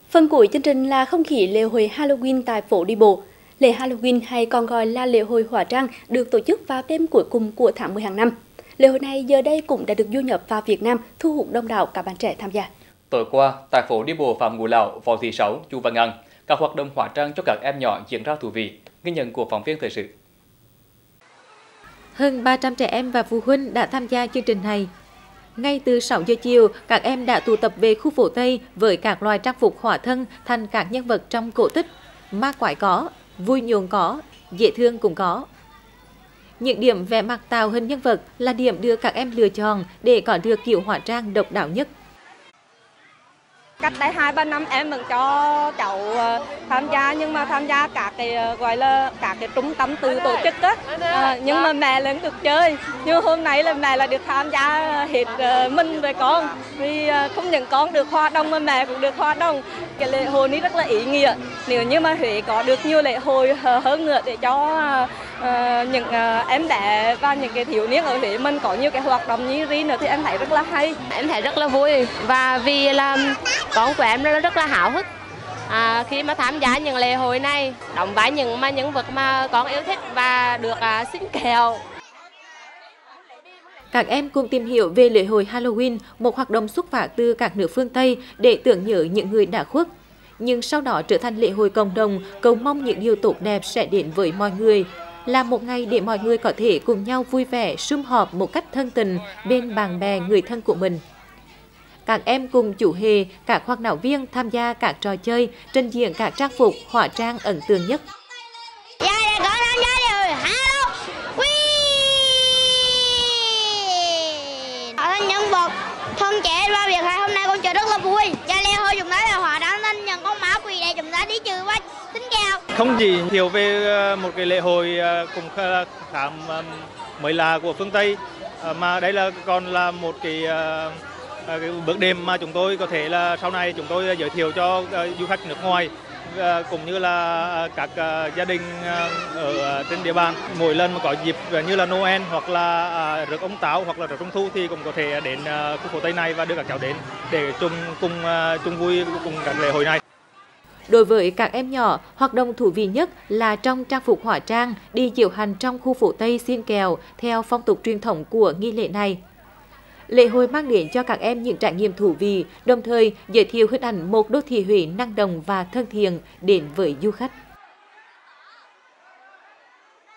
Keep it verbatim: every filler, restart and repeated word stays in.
Phần cuối chương trình là không khí lễ hội Halloween tại phố đi bộ. Lễ Halloween hay còn gọi là lễ hội hóa trang được tổ chức vào đêm cuối cùng của tháng mười hàng năm. Lễ hội này giờ đây cũng đã được du nhập vào Việt Nam, thu hút đông đảo các bạn trẻ tham gia. Tối qua, tại phố đi bộ Phạm Ngũ Lão, Võ Thị Sáu, Chu Văn An, các hoạt động hóa trang cho các em nhỏ diễn ra thú vị. Ghi nhận của phóng viên thời sự. Hơn ba trăm trẻ em và phụ huynh đã tham gia chương trình này. Ngay từ sáu giờ chiều, các em đã tụ tập về khu phố Tây với các loại trang phục hóa thân thành các nhân vật trong cổ tích. Ma quái có, vui nhộn có, dễ thương cũng có. Những điểm vẽ mặt tạo hình nhân vật là điểm đưa các em lựa chọn để có được kiểu hóa trang độc đáo nhất. Cách đây hai ba năm em vẫn cho cháu tham gia, nhưng mà tham gia các cái gọi là các cái trung tâm tự tổ chức á, à, nhưng mà mẹ lên được chơi. Nhưng hôm nay là mẹ là được tham gia hết mình với con, vì không những con được hoạt động mà mẹ cũng được hoạt động. Cái lễ hội này rất là ý nghĩa. Nếu như mà Huế có được nhiều lễ hội hơn nữa để cho uh, những uh, em bé và những cái thiếu niên ở Huế mình có nhiều cái hoạt động như riêng nữa thì em thấy rất là hay. Em thấy rất là vui, và vì là con của em nó rất là háo hức à, khi mà tham gia những lễ hội này, đóng vai những mà những vật mà con yêu thích và được à, xin kẹo. Các em cùng tìm hiểu về lễ hội Halloween, một hoạt động xuất phát từ các nước phương Tây để tưởng nhớ những người đã khuất, nhưng sau đó trở thành lễ hội cộng đồng, cầu mong những điều tốt đẹp sẽ đến với mọi người, là một ngày để mọi người có thể cùng nhau vui vẻ, sum họp một cách thân tình bên bạn bè người thân của mình. Các em cùng chủ hề, các hoạt náo viên tham gia các trò chơi, trình diễn các trang phục, hóa trang ấn tượng nhất. Nhân vật thân trẻ và việc hai hôm nay con chơi rất là vui. Và lễ hội chúng ta là hóa trang thành những con ma quỷ để chúng ta đi trừ và tính kèo. Không chỉ hiểu về một cái lễ hội cũng khá, khá mới lạ của phương Tây, mà đây là còn là một cái, cái bước đệm mà chúng tôi có thể là sau này chúng tôi giới thiệu cho du khách nước ngoài cũng như là các gia đình ở trên địa bàn. Mỗi lần mà có dịp như là Noel hoặc là rước ông Táo hoặc là rước Trung Thu thì cũng có thể đến khu phố Tây này và đưa các cháu đến để chung cùng chung vui cùng các lễ hội này. Đối với các em nhỏ, hoạt động thú vị nhất là trong trang phục hóa trang đi diễu hành trong khu phố Tây xin kèo theo phong tục truyền thống của nghi lễ này. Lễ hội mang đến cho các em những trải nghiệm thú vị, đồng thời giới thiệu hình ảnh một đô thị Huế năng động và thân thiện đến với du khách.